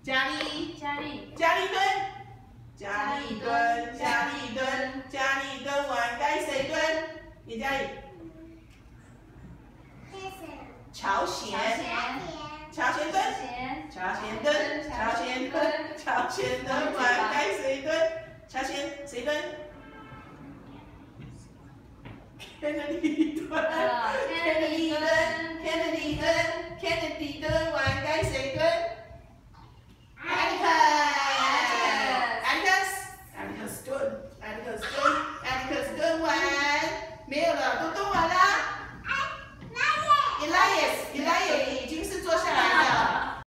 佳丽， 佳丽， 佳丽蹲，佳丽蹲，佳丽蹲，佳丽蹲完该谁蹲？你佳丽。乔贤，乔贤蹲，乔贤蹲，乔贤蹲，乔贤蹲完该谁蹲？乔贤谁蹲？Kennedy 蹲，Kennedy 蹲，Kennedy 蹲，Kennedy 蹲完该谁蹲？